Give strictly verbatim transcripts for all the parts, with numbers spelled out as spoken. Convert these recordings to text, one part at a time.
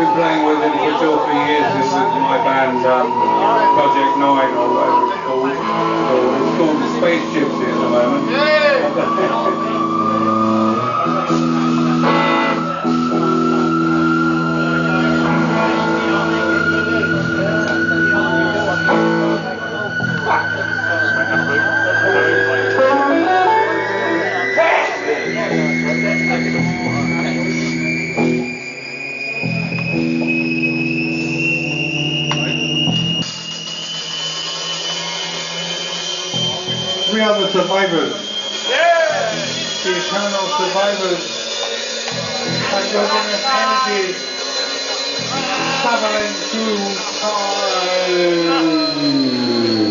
been playing with him for two or three years with my band, um, Project Nine or whatever it's called. Or it's called Space Gypsy at the moment. We are the survivors. Yeah! The eternal survivors. Androgynous energy traveling through time.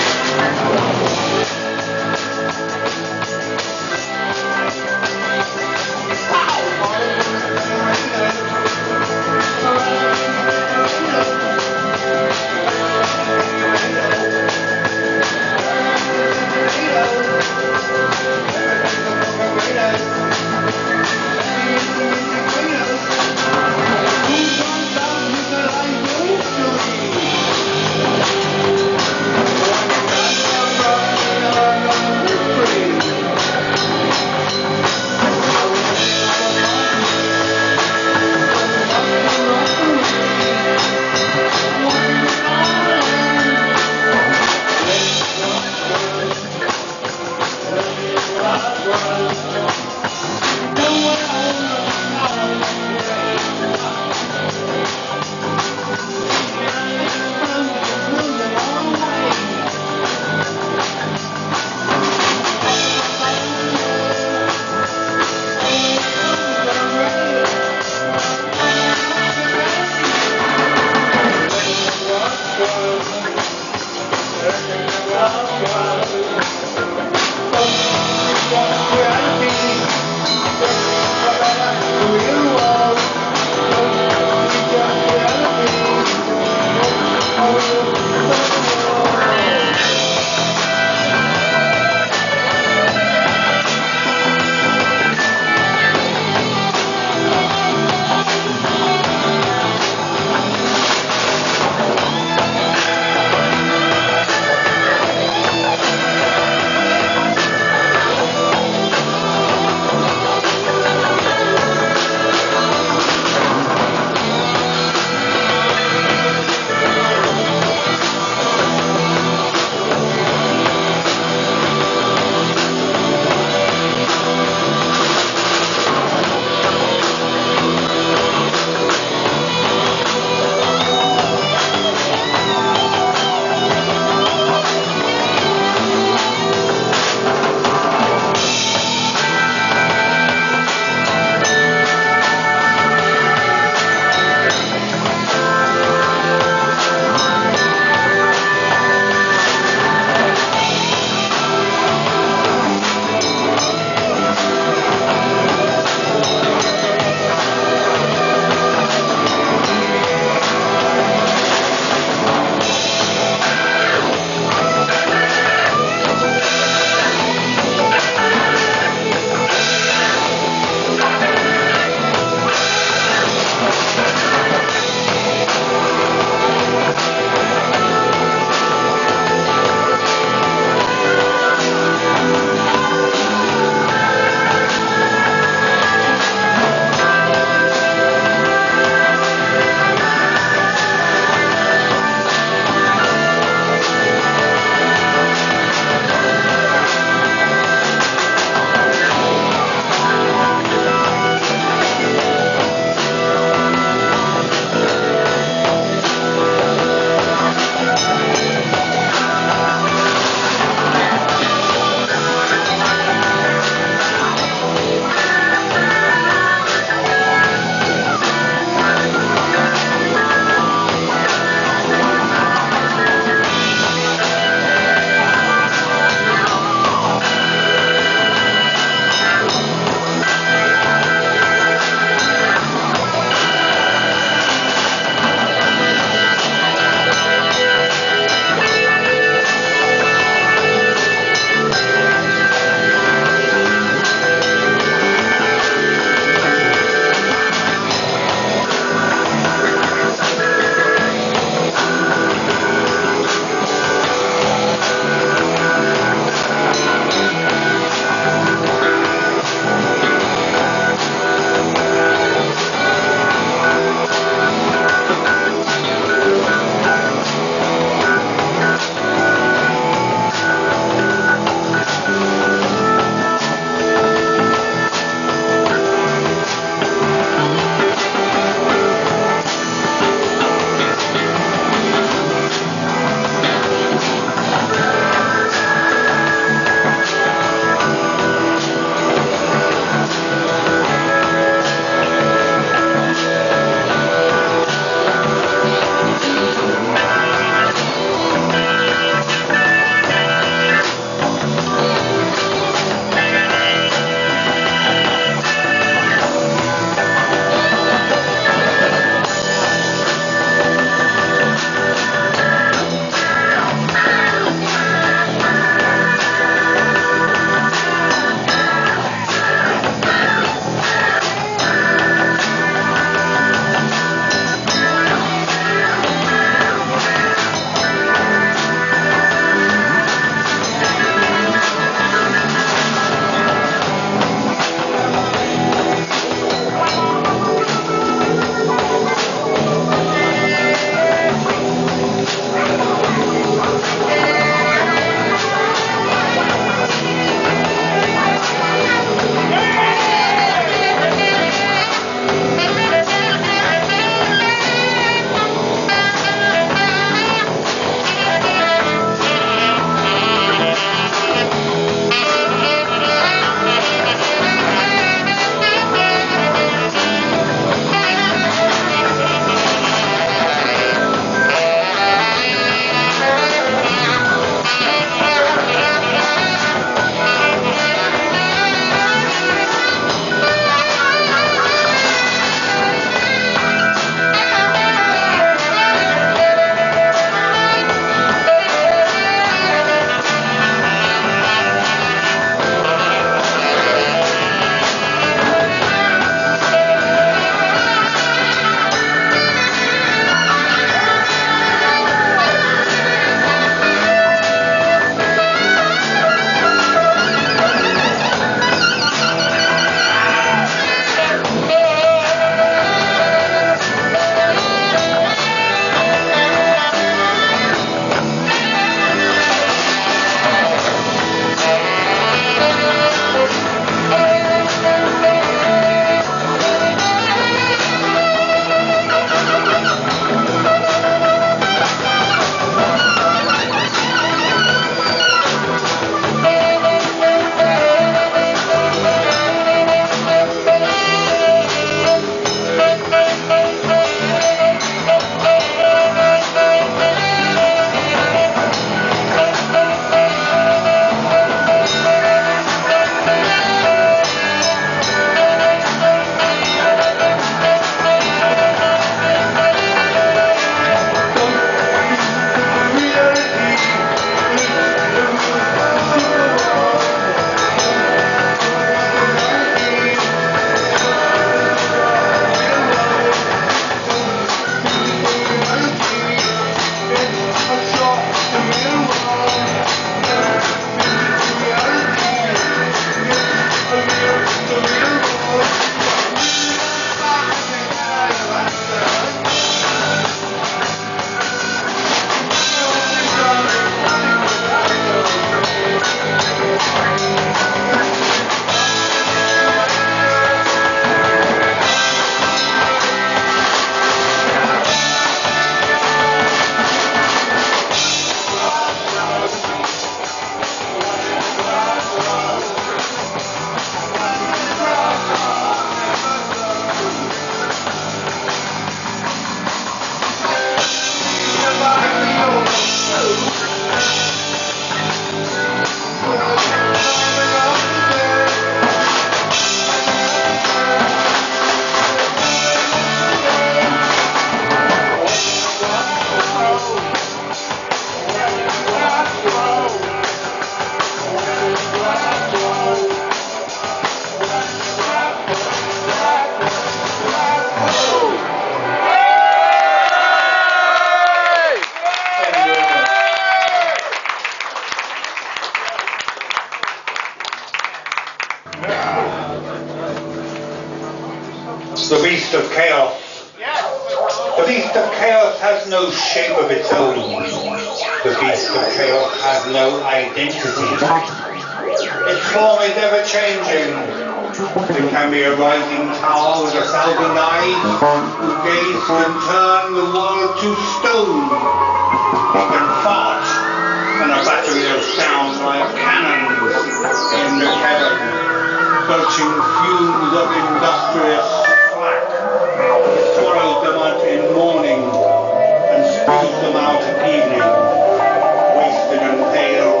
of chaos has no shape of its own. The beast of chaos has no identity. Its form is ever changing. It can be a rising tower with a thousand eyes who gaze and turn the world to stone. It can fart and a battery of sounds like cannons aimed at heaven, belching fumes of industrious flak. It swallows them out in morning and spews them out at evening, wasted and pale.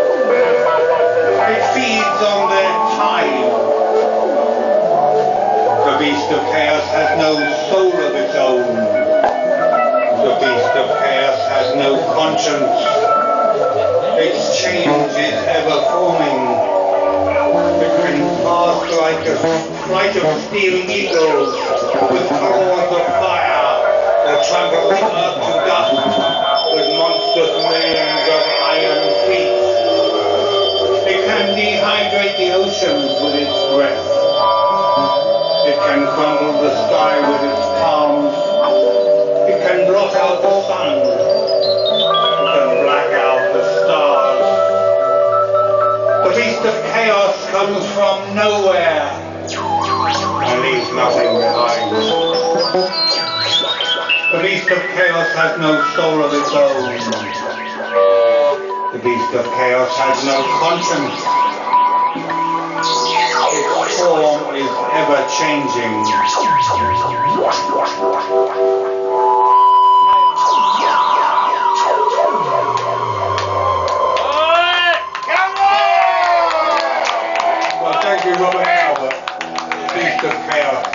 It feeds on their time. The beast of chaos has no soul of its own. The beast of chaos has no conscience. Its change is ever forming. It can pass like a flight of steel eagles with claws of fire, or trample the earth to dust with monstrous millions of iron feet. It can dehydrate the oceans with its breath. It can crumble the sky with its palms. It can blot out the sun. It can black out the stars. The beast of chaos comes from nowhere and leaves nothing behind. The beast of chaos has no soul of its own. The beast of chaos has no conscience. Its form is ever changing. Well, thank you, Robert Albert, beast of chaos.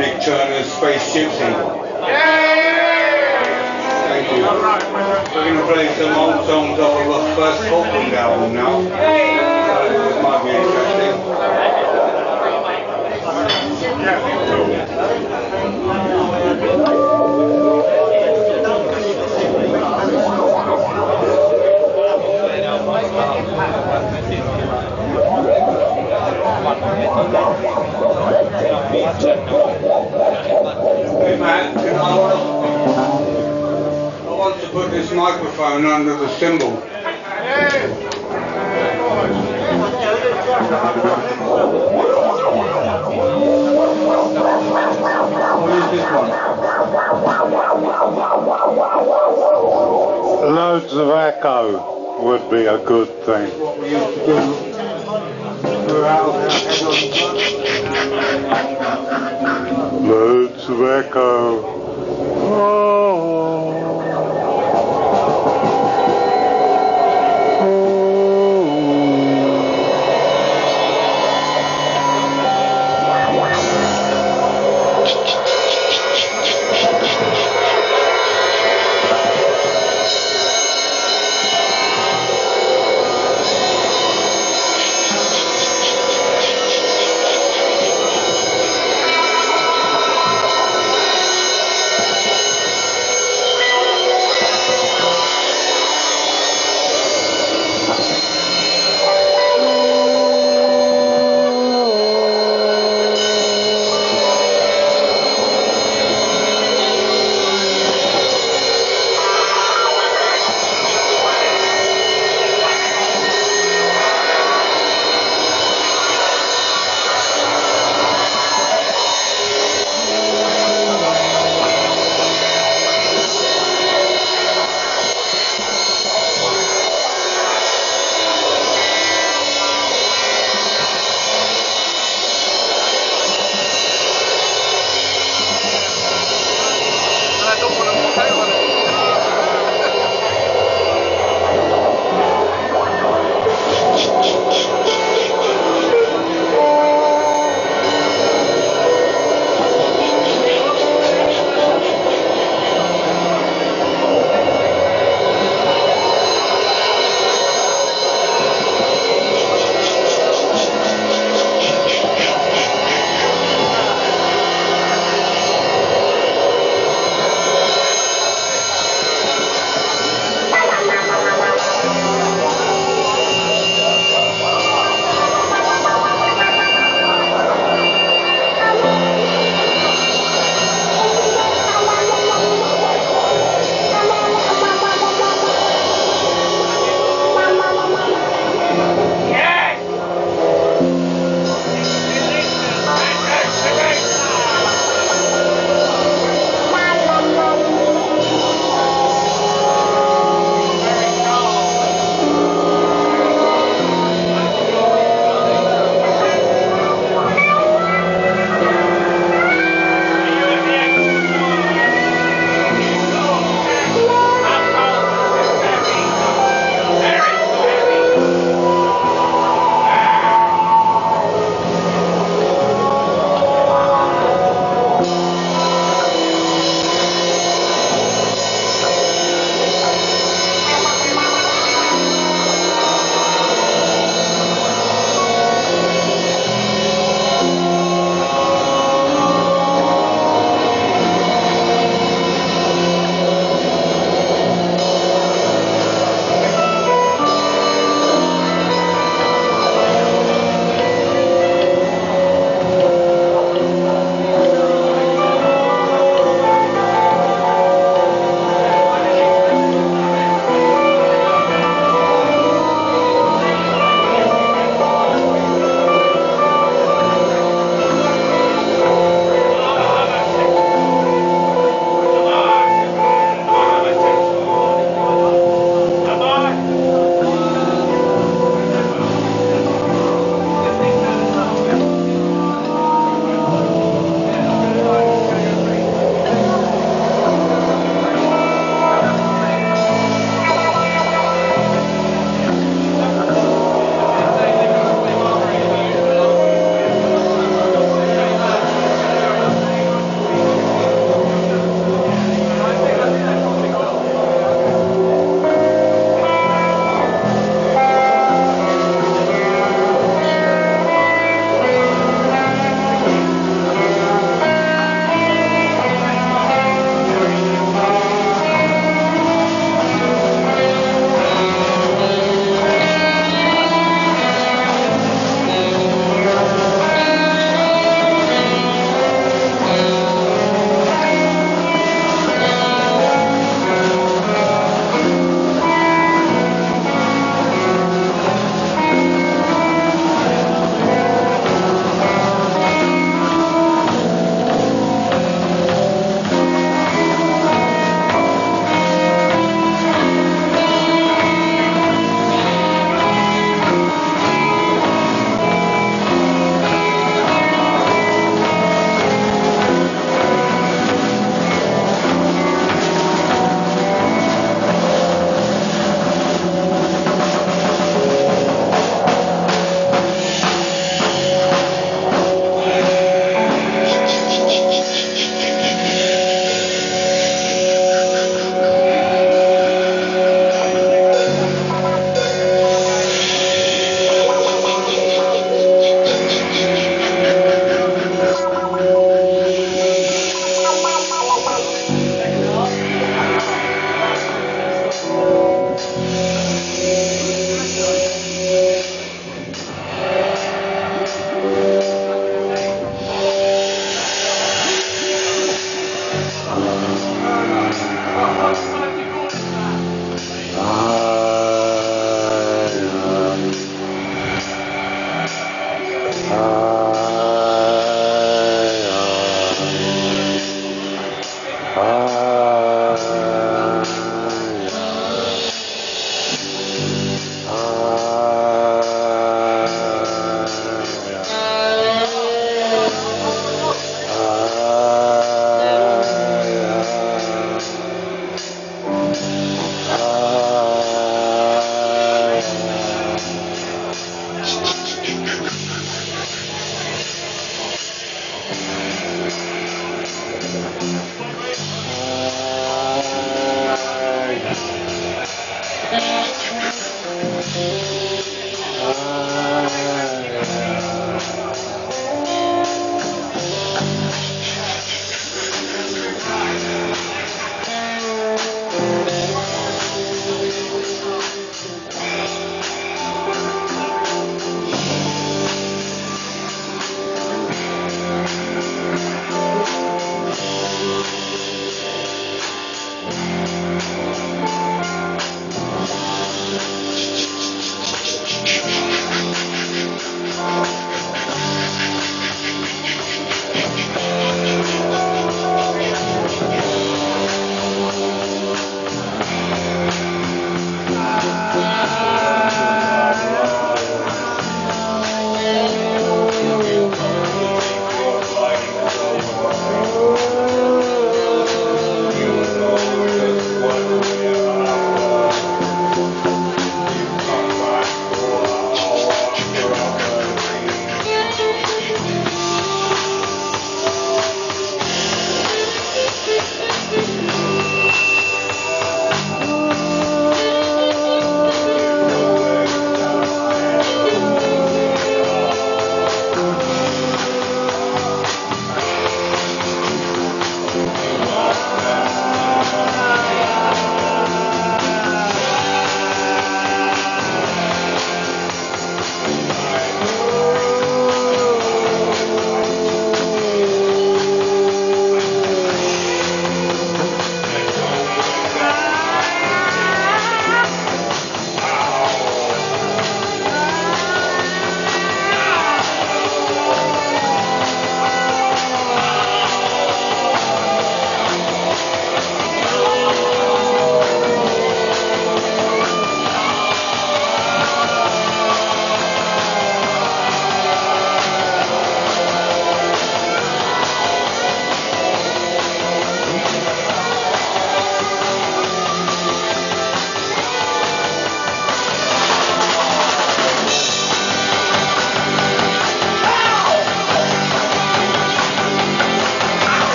Mick Space Gypsy. Thank you. We're going to play some old songs off of our first Hawkwind album now. So this might be interesting. Hey Matt, can I, I want to put this microphone under the cymbal. What is this one? Loads of echo would be a good thing. What we used to do throughout our head on Loads of echo. Oh.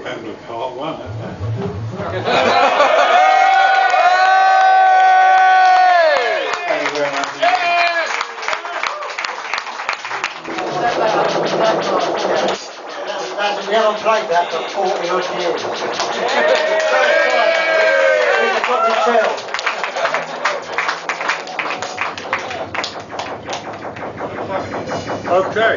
depends what part one, isn't it? Thank you very much. We haven't played that for forty odd years. You can probably tell. Okay.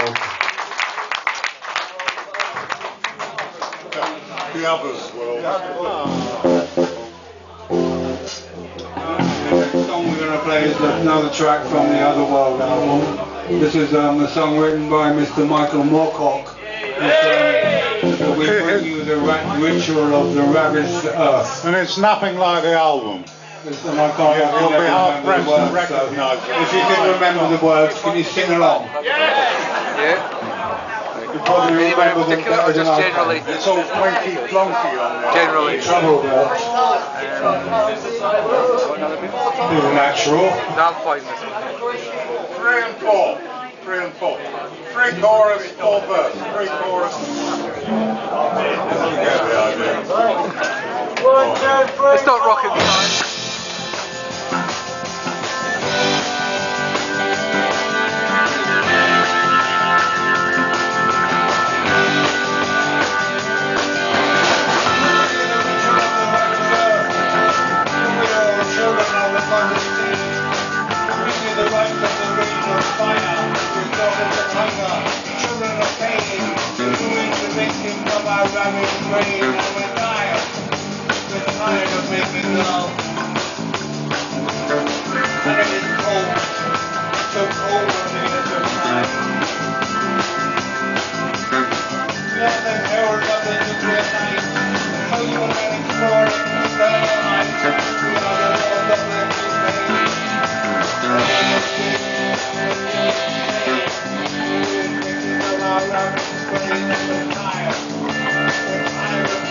The others will. The next song we're going to play is another track from the Other World album. This is um, a song written by Mister Michael Moorcock. It's, um, we bring you the ra ritual of the ravished earth. And it's nothing like the album. And I can't Yeah, you'll be hard remember pressed the to words, recognise so it. if you can remember the words, can you sing along? Yeah. You probably Anybody remember them particular or better than just I can. generally? It's all plonky plonky on there. Generally. Trouble bells. Is natural. No, I'm fine with it. Three and four. Three and four. Three chorus, four verse. Three chorus. You get the idea. It's not rocket science. Thank you.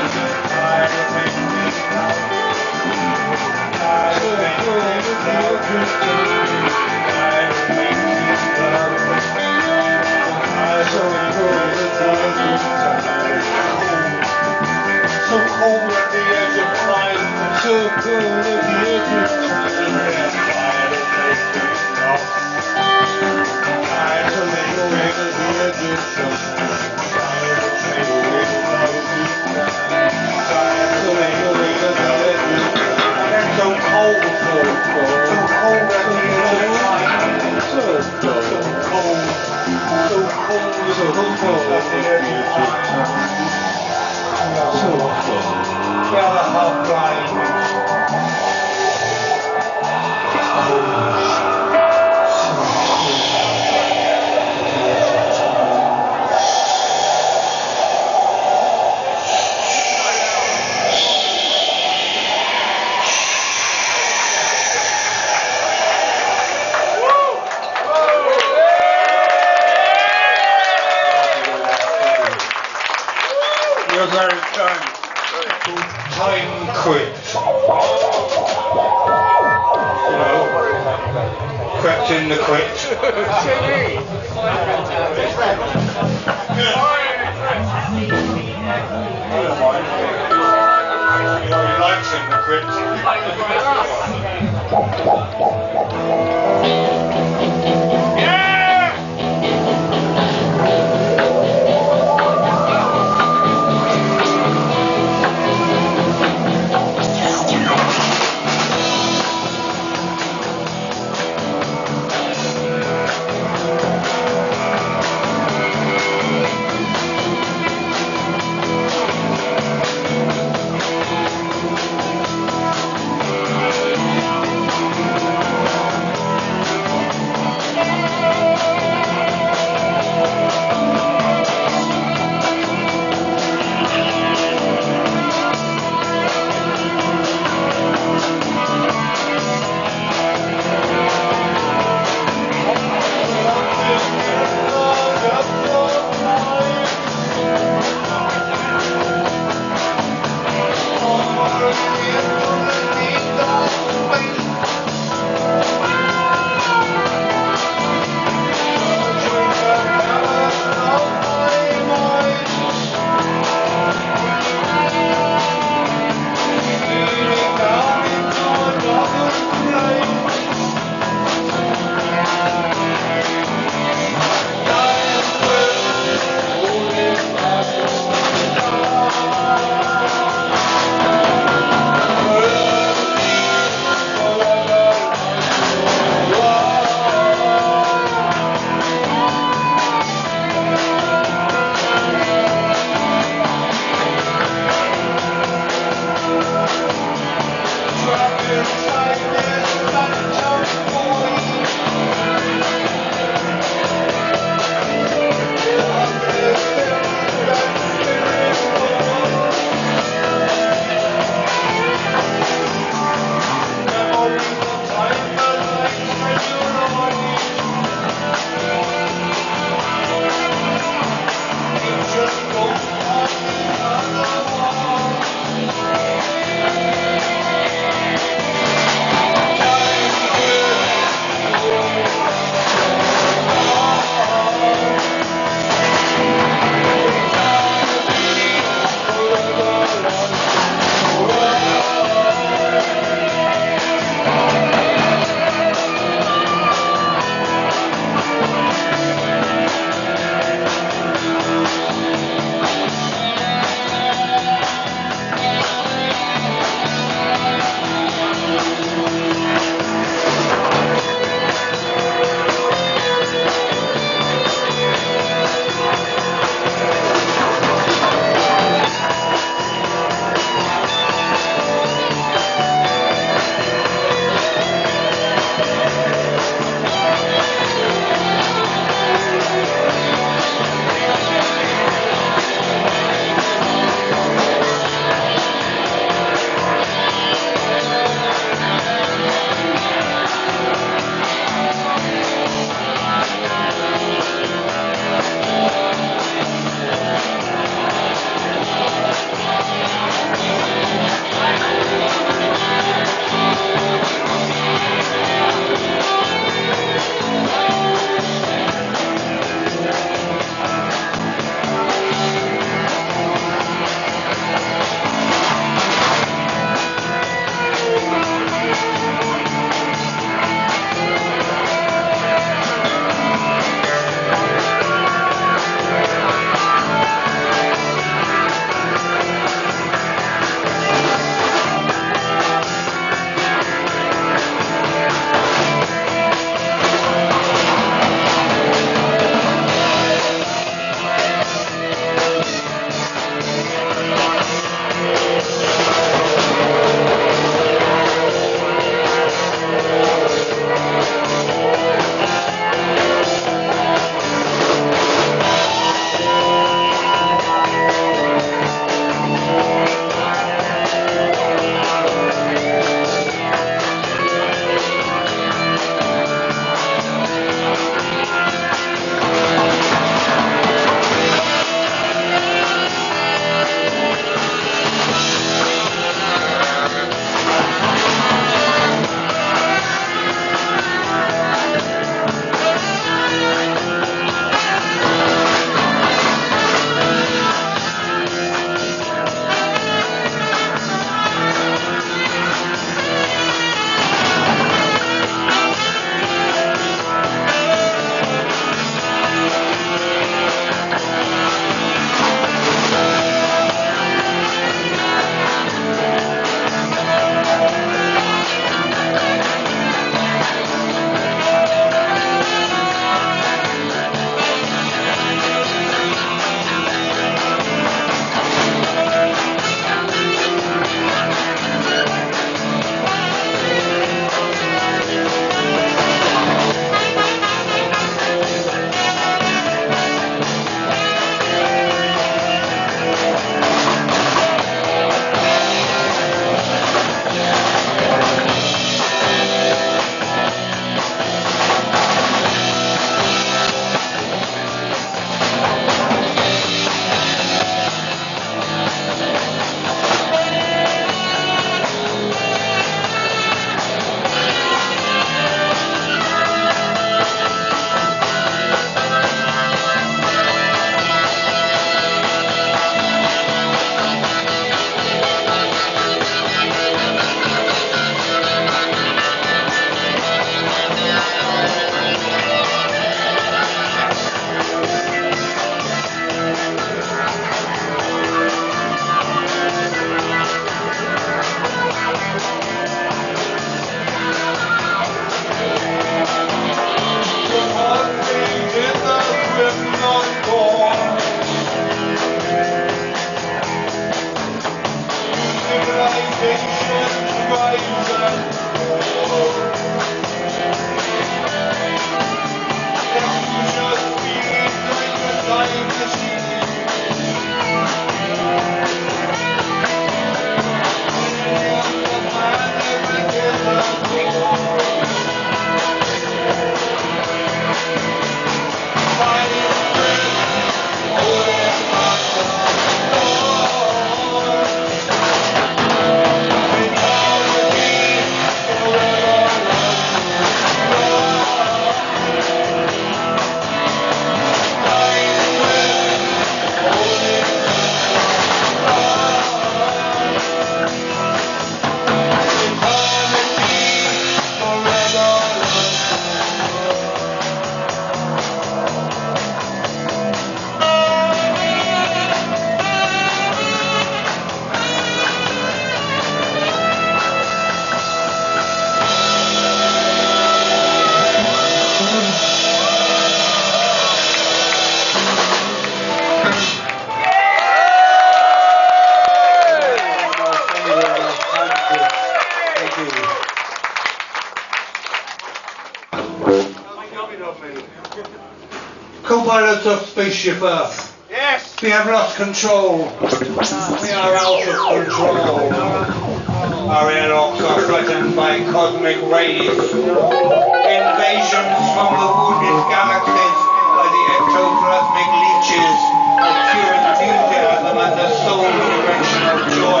Co-pilots of Spaceship Earth. Yes! We have lost control. We are out of control. Our airlocks are threatened by cosmic rays. Invasions from the wounded galaxies by the ectoplasmic leeches of pure enthusiasm and the soul's erection of joy.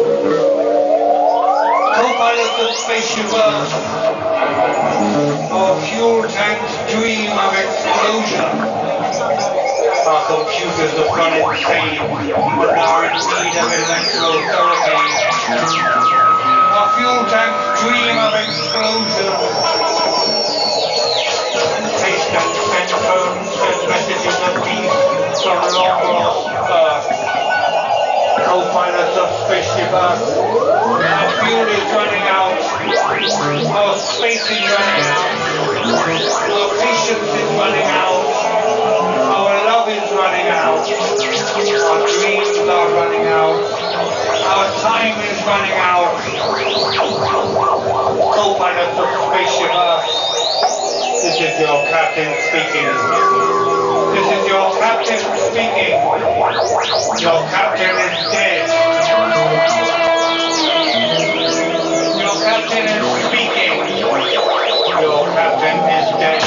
Co-pilots of Spaceship Earth. Our fuel tanks dream of explosion. Our computers have gone insane and are in need of electrotherapy. Our fuel tanks dream of explosion. Taste and send phones send messages of peace from long lost Earth. Co-pilots of Spaceship Earth. Our fuel is running out. Our space is running out. Our patience is running out. Our love is running out. Our dreams are running out. Our time is running out. Co-pilots of Spaceship Earth. This is your captain speaking. This is your captain speaking. Your captain is dead. Your captain is speaking. Your captain is dead.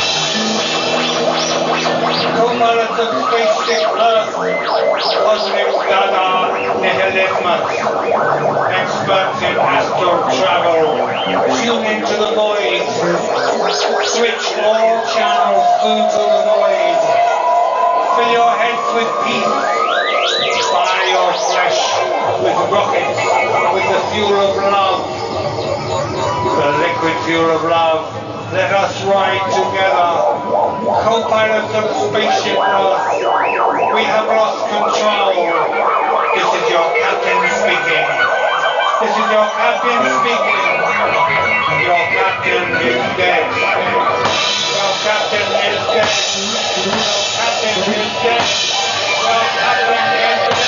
Co-pilots of Spaceship Earth. Cosmic Dada Nihilismus. Experts in astral travel. Tune into the void. Switch all channels through to the void. Fill your heads with peace. Fire your flesh with rockets, with the fuel of love. The liquid fuel of love. Let us ride together. Co-pilots of Spaceship Earth. We have lost control. This is your captain speaking. This is your captain speaking. Your captain is dead. Your captain is dead. Your captain is dead. Your captain is dead.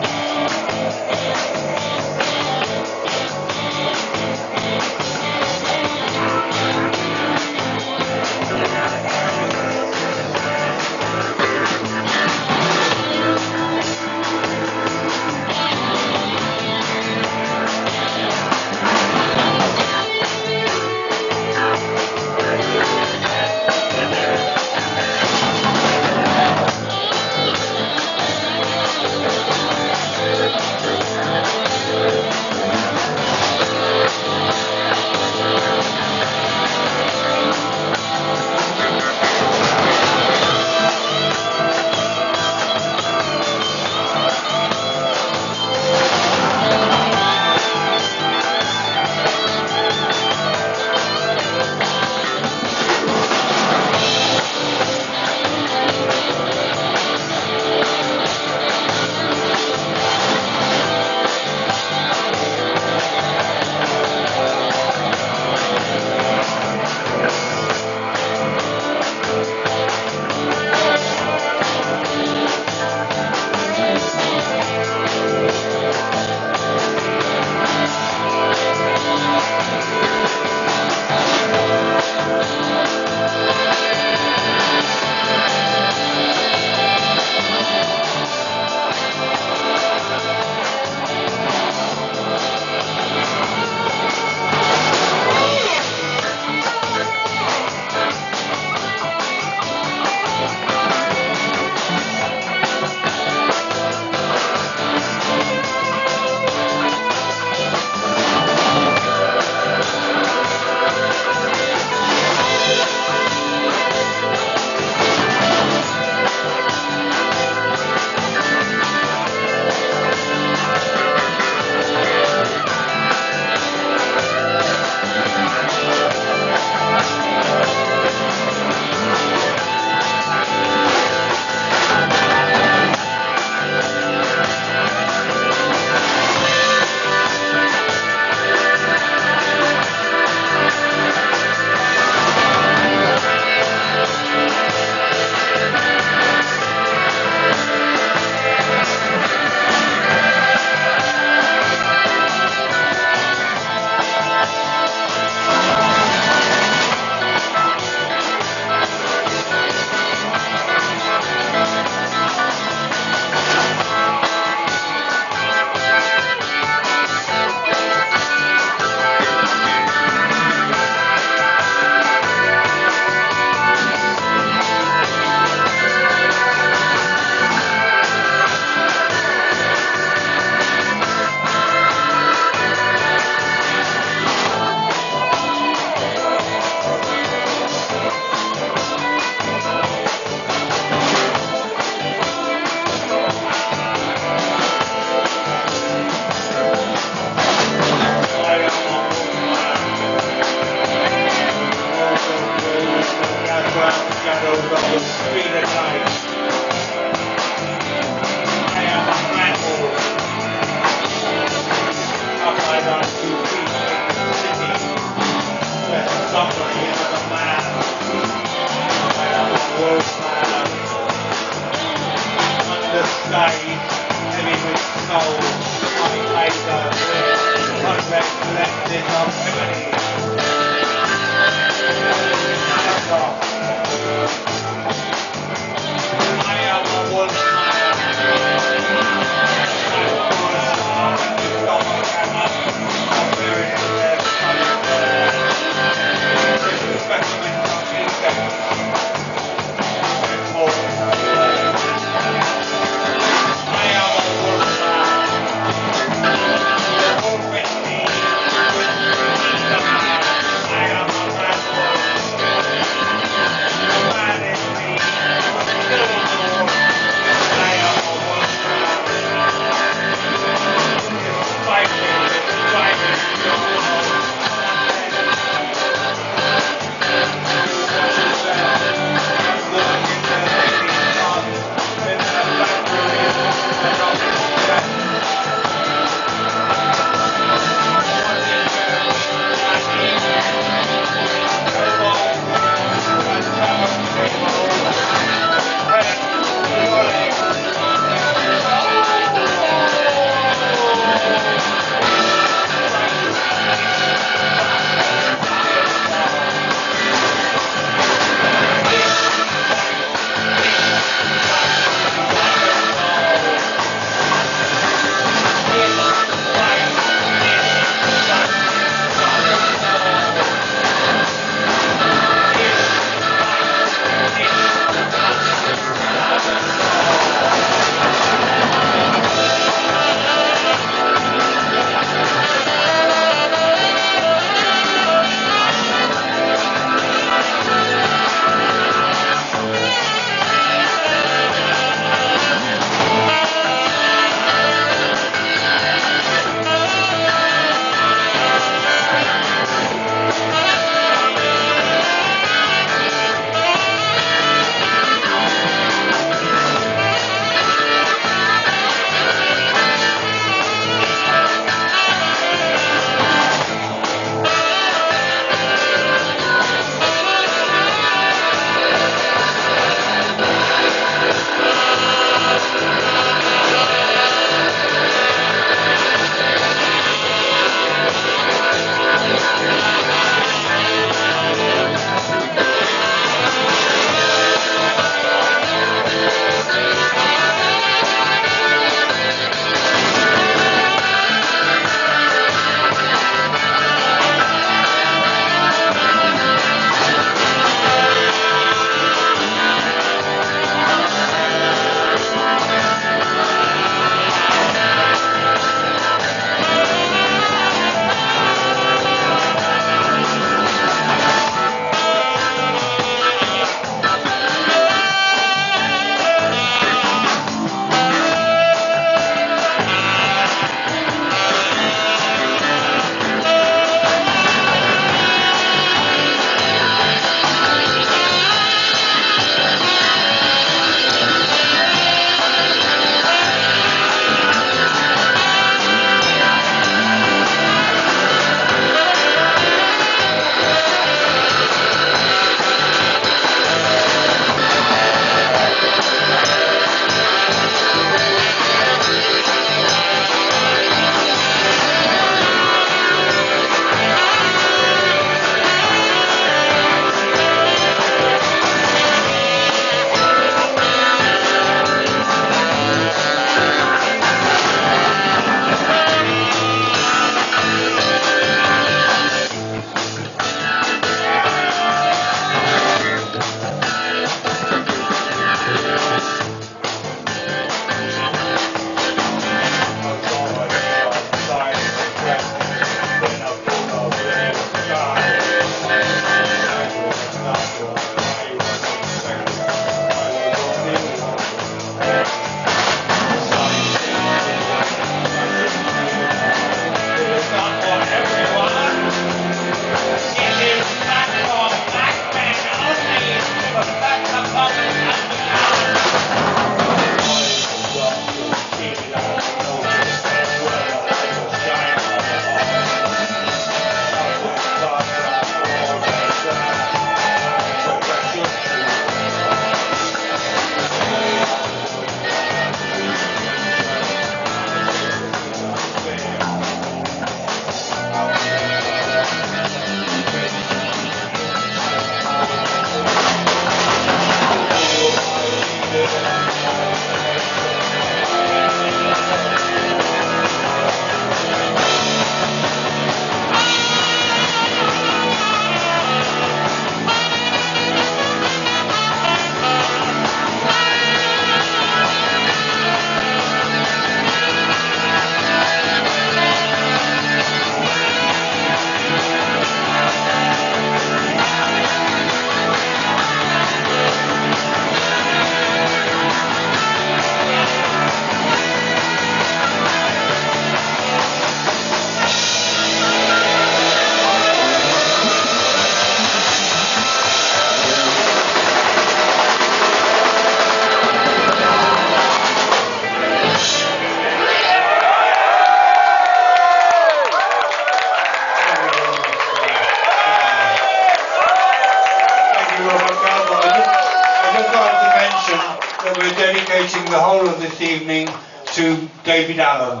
dedicating the whole of this evening to David Allen.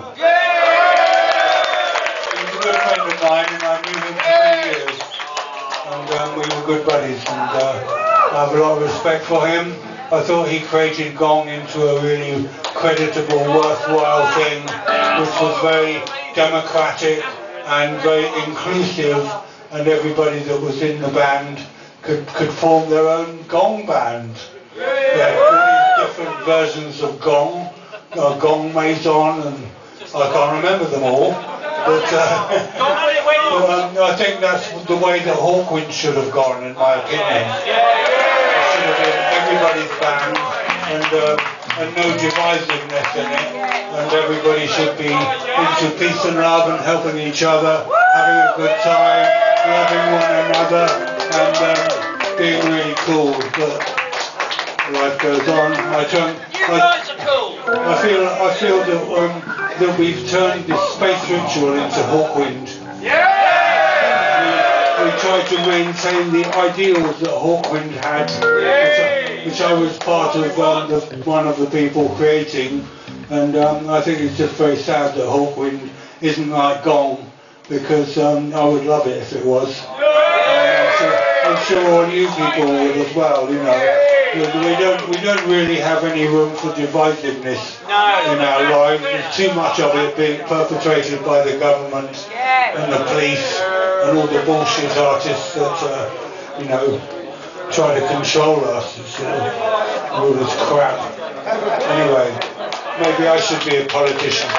He was a good friend of mine, and I knew him for many years. And um, we were good buddies, and uh, I have a lot of respect for him. I thought he created Gong into a really creditable, worthwhile thing, which was very democratic and very inclusive, and everybody that was in the band could, could form their own Gong band. They had all these different versions of Gong, uh, Gong Maison, and I can't remember them all, but uh, um, I think that's the way that Hawkwind should have gone, in my opinion. It should have been everybody's band, and, um, and no divisiveness in it, and everybody should be into peace and love and helping each other, having a good time, loving one another, and um, being really cool. But life goes on. I don't. I, I feel. I feel that um, that we've turned this space ritual into Hawkwind. We, we try to maintain the ideals that Hawkwind had, which I, which I was part of um, the, one of the people creating, and um, I think it's just very sad that Hawkwind isn't like Gong, because um, I would love it if it was. Uh, I'm, sure, I'm sure all you people would as well, you know. We don't, we don't really have any room for divisiveness in our lives. There's too much of it being perpetrated by the government and the police and all the bullshit artists that, uh, you know, try to control us. It's, uh, all this crap. Anyway, maybe I should be a politician.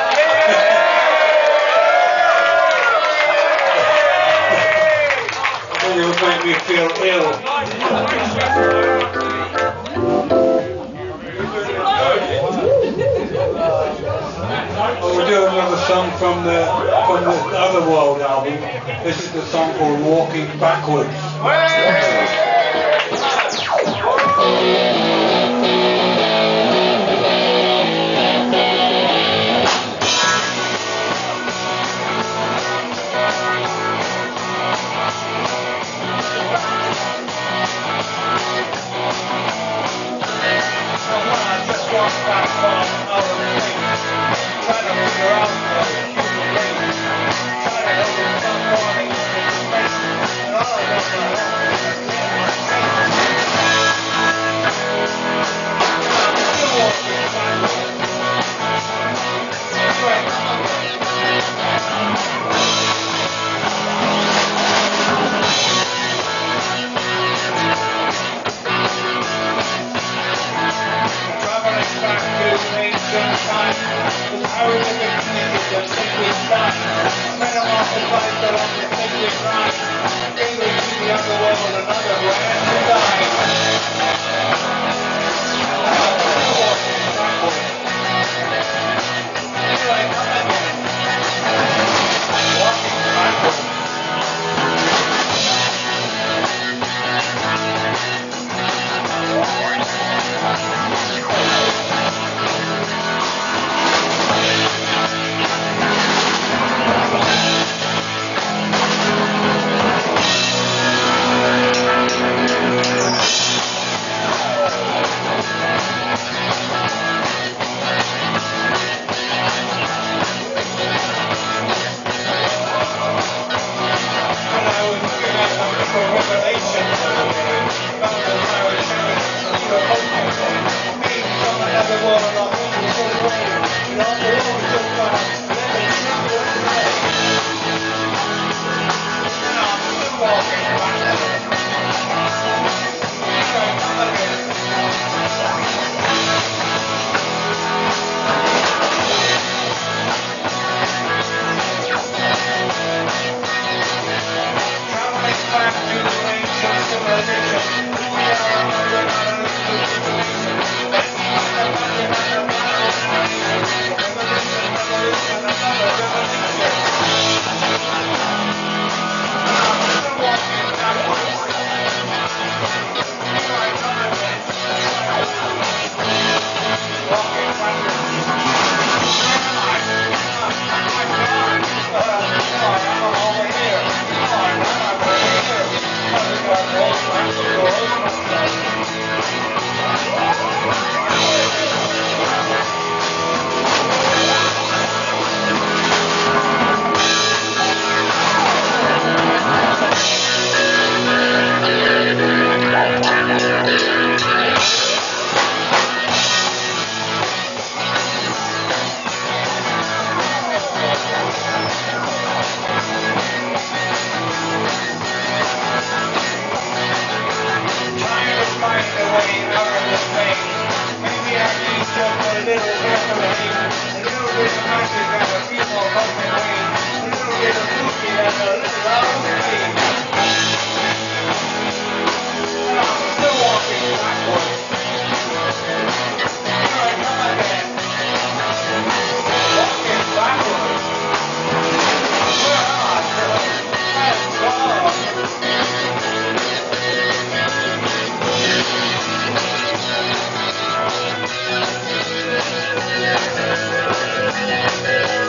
I think it would make me feel ill. We'll do another song from the from the Other World album. This is the song called Walking Backwards. Thank you. Thank you.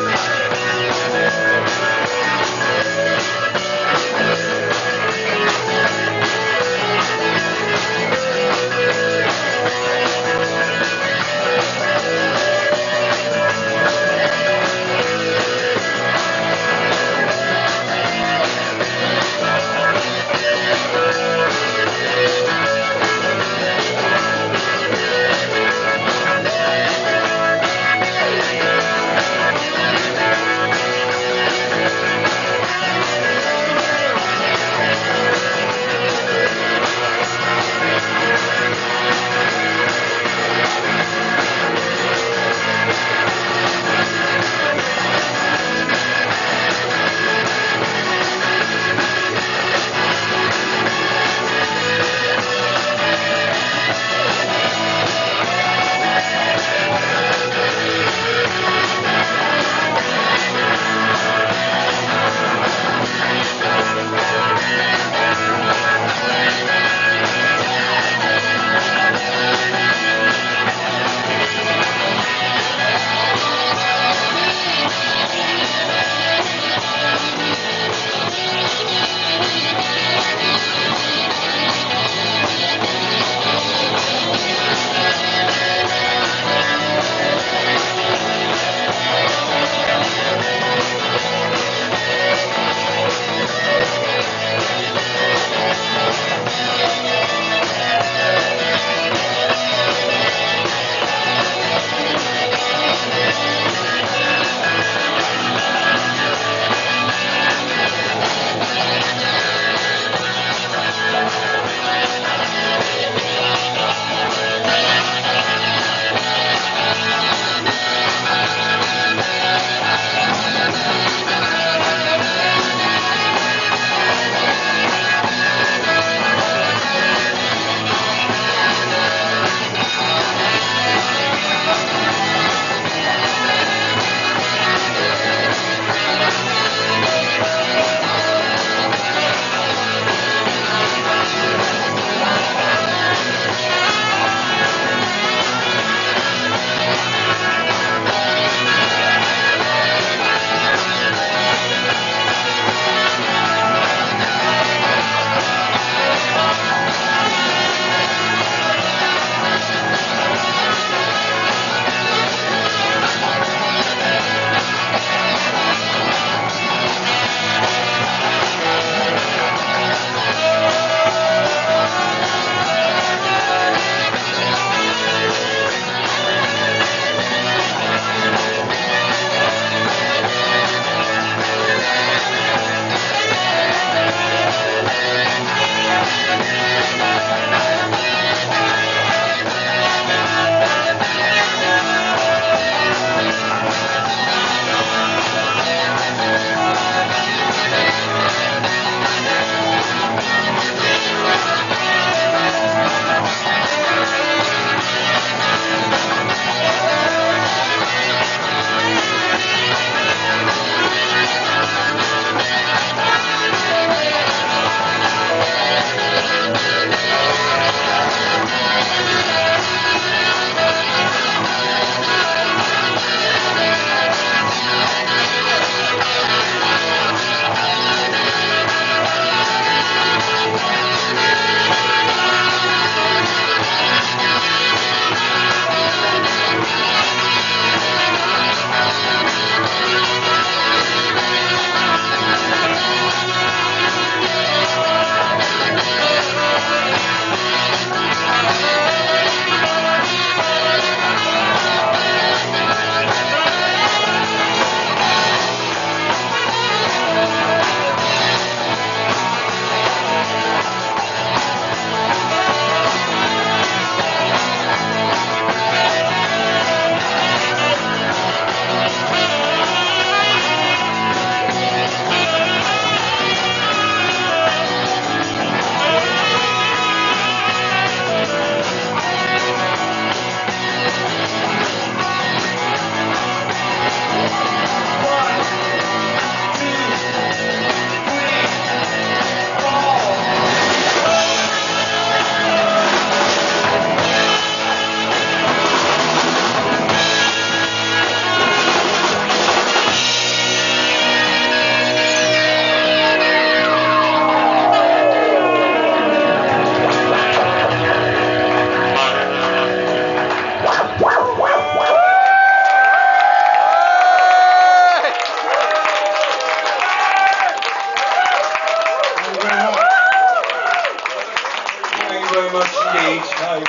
Thank you very much indeed. Hi.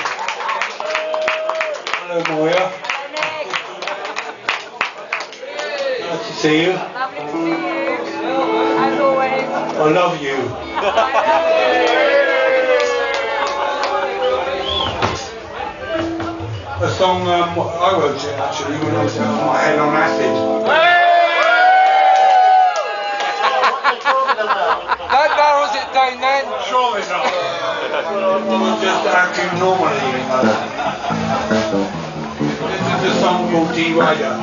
Hello, Moya. Nice to see you. Lovely to see you. As always. I love you. A song um, I wrote it actually when I was on my head on acid. That narrows it down then. Surely not. I was just acting normally. You know. This is a song called D-Rider.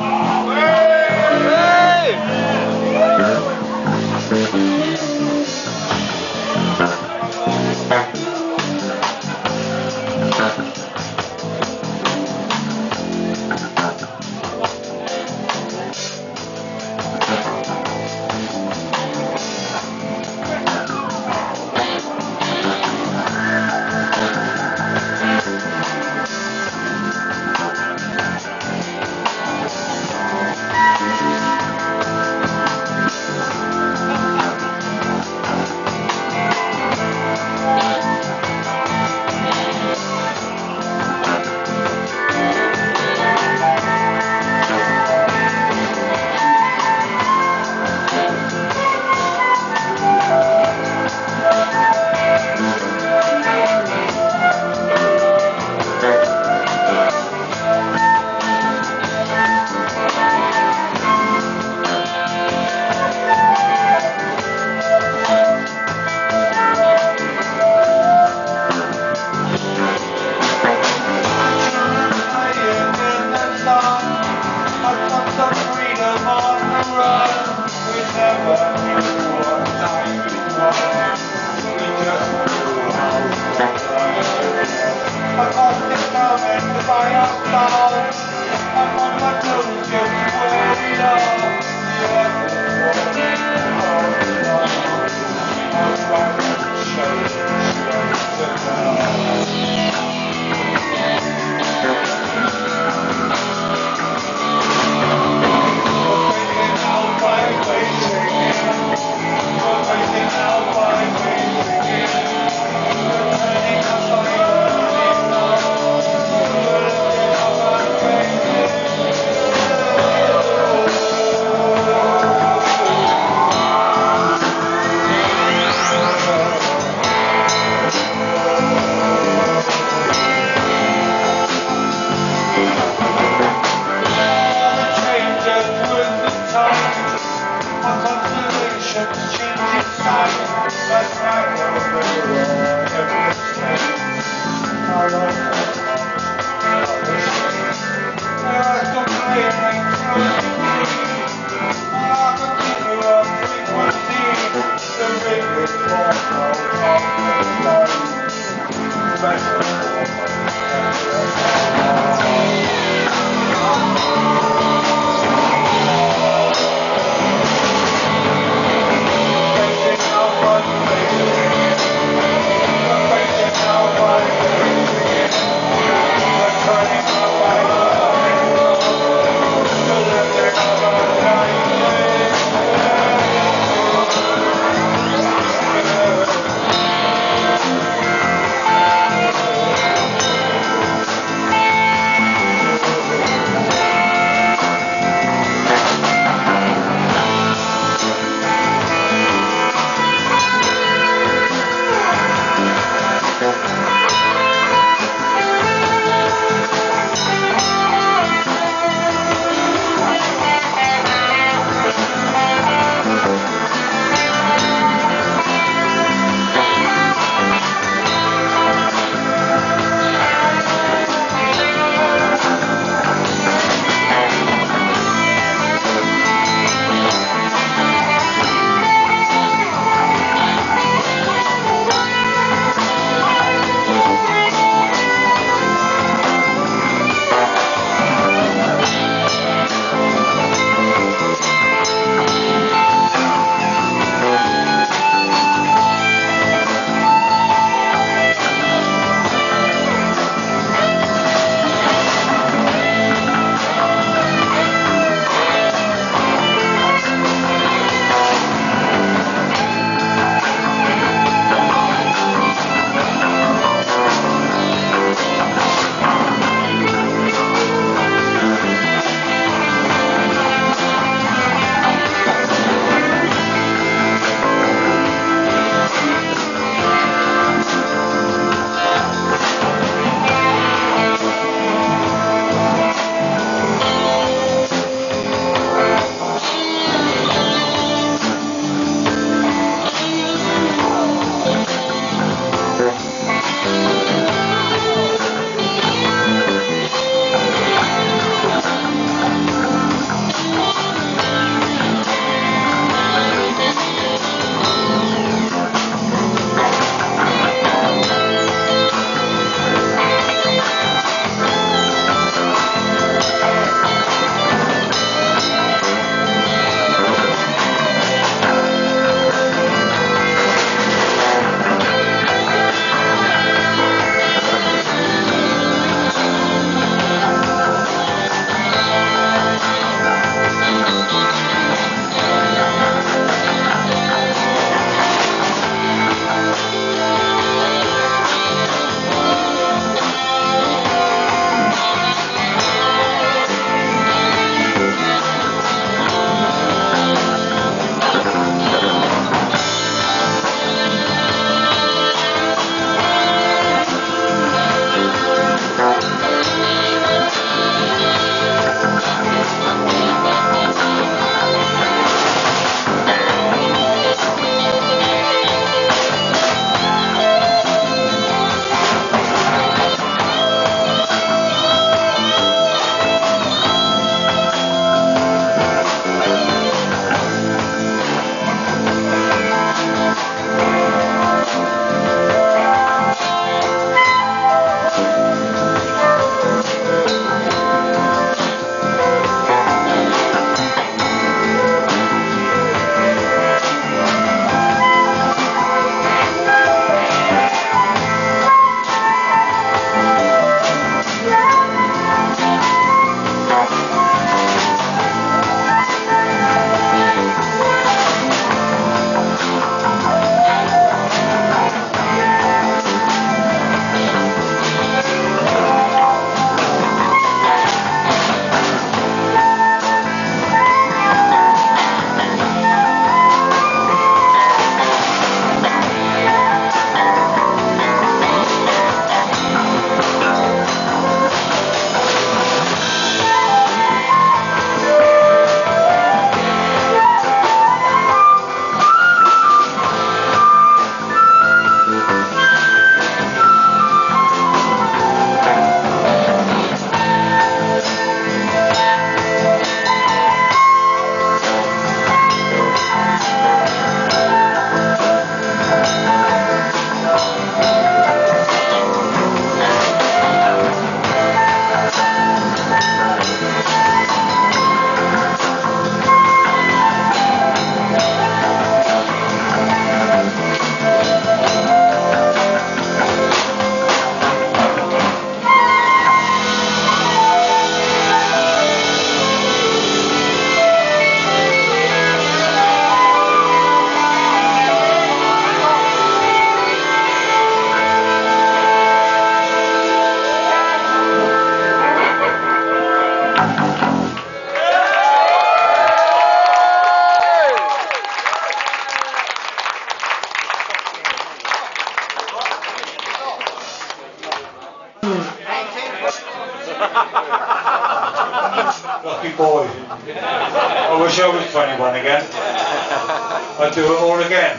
Lucky boy. I wish I was twenty-one again. I'd do it all again.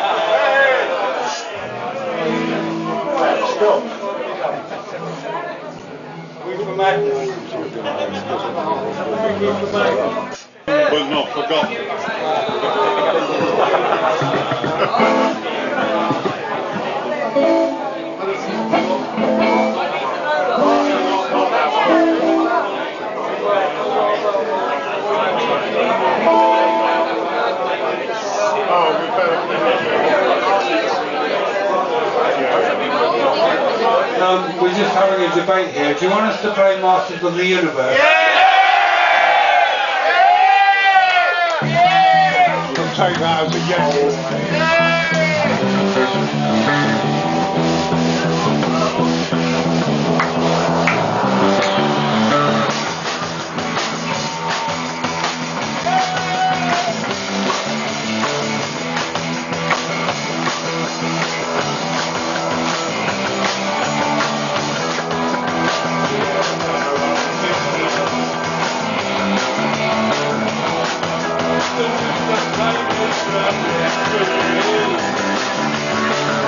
Stop. Was not forgotten. Oh, we better Um, we're just having a debate here. Do you want us to play Masters of the Universe? I'll take that as a yes. Thank you.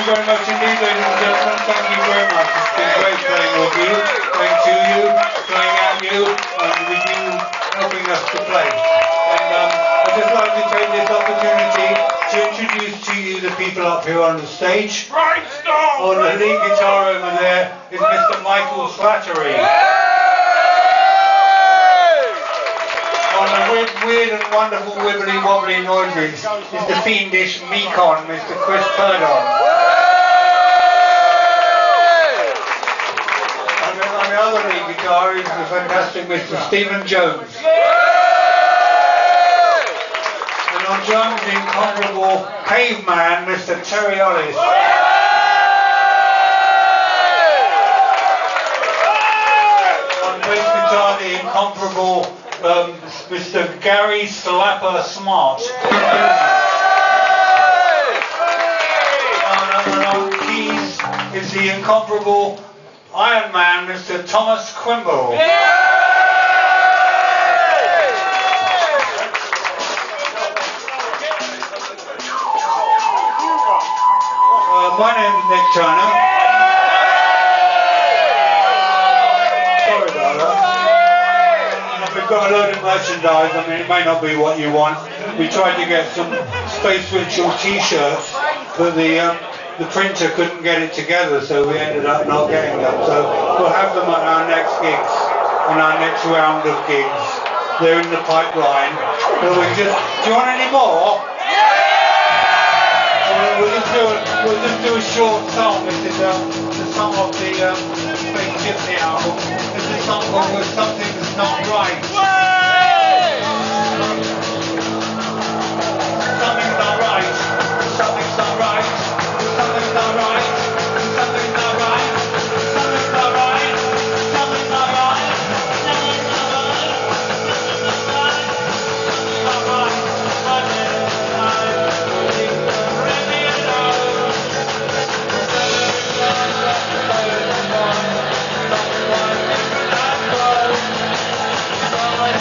very much indeed, ladies and gentlemen. Thank you very much. It's been great playing with you, playing to you, playing at you, and with you helping us to play. And um, I'd just like to take this opportunity to introduce to you the people up here on the stage. Right, stop! On the lead guitar over there is Mister Mick Slattery. On the weird, weird and wonderful wibbly wobbly noises is the fiendish Mekon, Mister Chris Purdon. On the, on the other lead guitar is the fantastic Mister Stephen Jones. And on drums, the incomparable caveman, Mister Terry Ollis. On bass guitar, the incomparable Um, Mister Gary Slapper Smart. And on keys is the incomparable Iron Man, Mister Thomas Quimble. Uh, my name is Nick Turner. Sorry about that. We've got a load of merchandise. I mean, it may not be what you want. We tried to get some Space Ritual t-shirts, but the um, the printer couldn't get it together, so we ended up not getting them. So we'll have them at our next gigs, on our next round of gigs. They're in the pipeline. But we just, do you want any more? Well, we'll just do a, we'll just do a short song. This is um, the song of the um, Space Gypsy album. This is a song called With Something That's Not Right. Something's not right. Something's not right. Something's not right. Something's not right. Something's not right. Something's not right. Something's not right. Something's not right. Not right. Something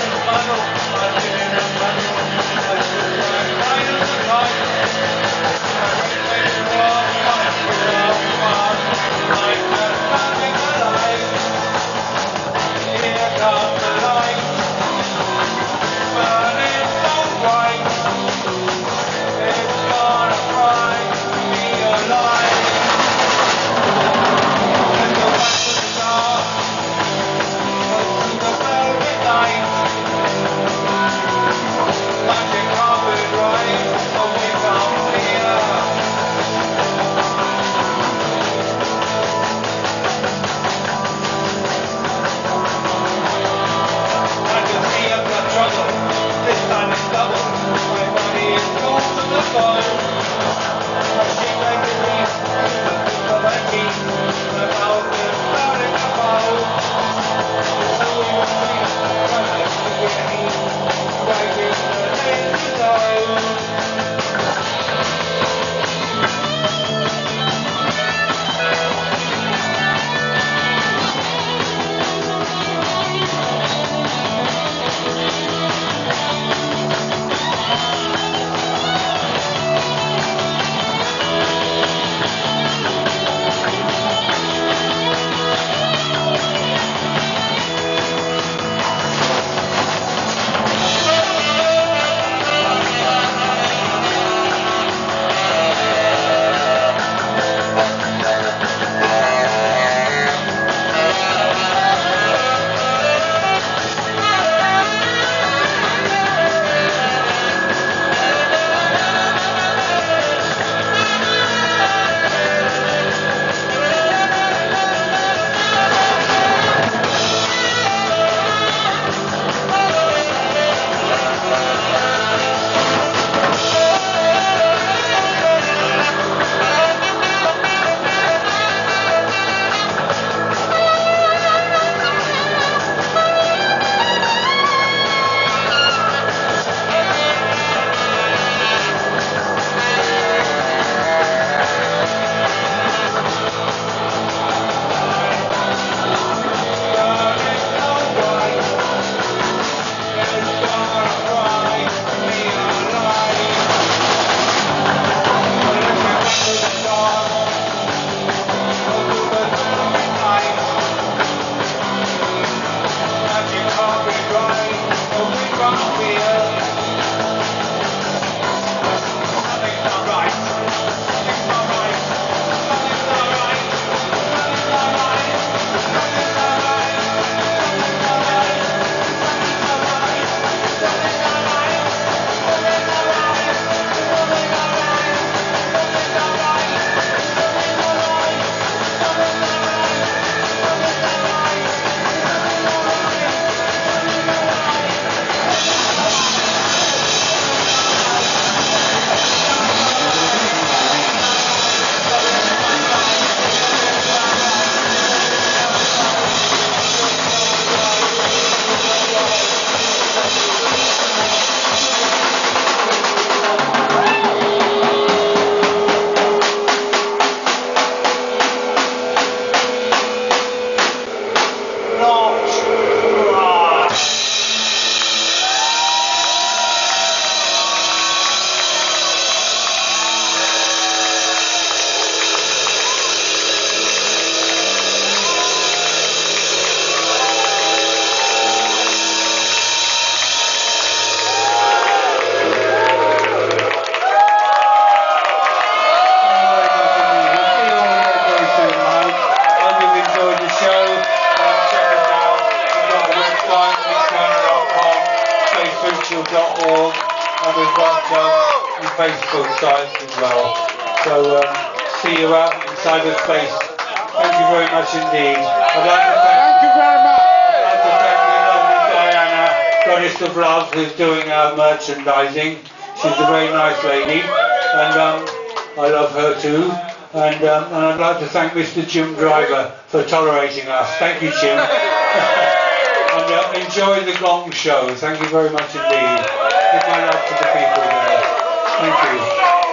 Facebook sites as well. So um, see you out in cyberspace. Thank you very much indeed. I'd like to thank, Thank you very much. I'd like to thank the lovely Diana, Goddess of Love, who's doing our merchandising. She's a very nice lady, and um, I love her too. And, um, and I'd like to thank Mister Jim Driver for tolerating us. Thank you, Jim. And uh, enjoy the Gong Show. Thank you very much indeed. Give my love to the people there. Thank you.